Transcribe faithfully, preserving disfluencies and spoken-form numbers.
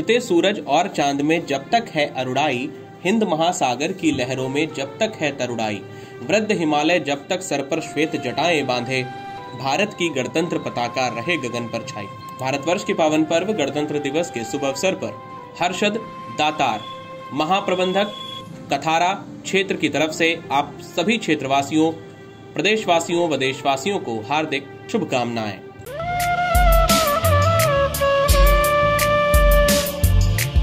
उगते सूरज और चांद में जब तक है अरुणाई, हिंद महासागर की लहरों में जब तक है तरुणाई, वृद्ध हिमालय जब तक सर पर श्वेत जटाएं बांधे, भारत की गणतंत्र पताका रहे गगन पर छाई। भारतवर्ष के पावन पर्व गणतंत्र दिवस के शुभ अवसर पर हर्षद दातार महाप्रबंधक कथारा क्षेत्र की तरफ से आप सभी क्षेत्रवासियों, प्रदेशवासियों व देशवासियों को हार्दिक शुभकामनाएं।